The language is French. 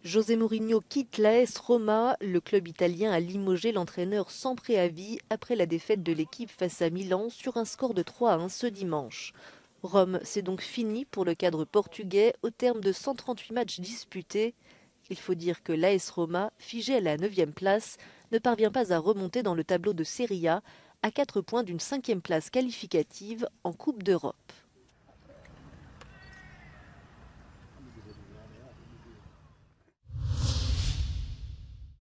José Mourinho quitte l'AS Roma. Le club italien a limogé l'entraîneur sans préavis après la défaite de l'équipe face à Milan sur un score de 3-1 ce dimanche. Rome, c'est donc fini pour le cadre portugais au terme de 138 matchs disputés. Il faut dire que l'AS Roma, figé à la 9e place, ne parvient pas à remonter dans le tableau de Serie A à 4 points d'une 5e place qualificative en Coupe d'Europe.